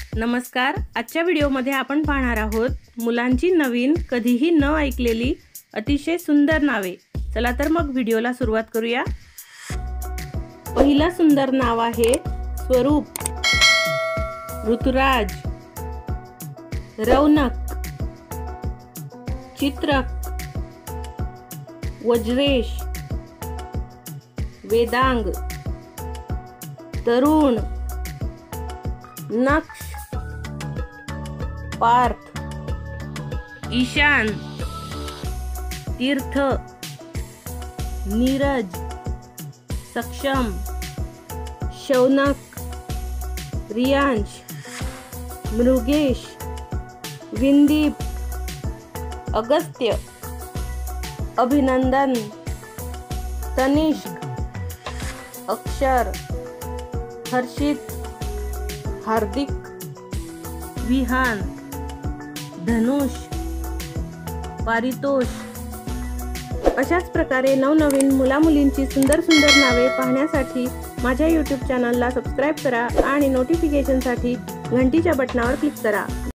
नमस्कार. आजच्या व्हिडिओमध्ये आपण पाहणार आहोत मुलांची नवीन कधीही न ऐकलेली अतिशय सुंदर नावे. चला तर मग व्हिडिओला सुरुवात करूया. पहिला सुंदर नाव आहे स्वरूप, ऋतुराज, रौनक, चित्रक, वज्रेश, वेदांग, तरुण, नक्ष, पार्थ, ईशान, तीर्थ, नीरज, सक्षम, शौनक, रियांश, मृगेश, विंदीप, अगस्त्य, अभिनंदन, तनिष्क, अक्षर, हर्षित, हार्दिक, विहान, धनुष, पारितोष. अशाच प्रकारे नवनवीन मुलामुलींची सुंदर सुंदर नावे पाहण्यासाठी माझ्या YouTube चॅनलला सबस्क्राईब करा आणि नोटिफिकेशनसाठी घंटीच्या बटनावर क्लिक करा.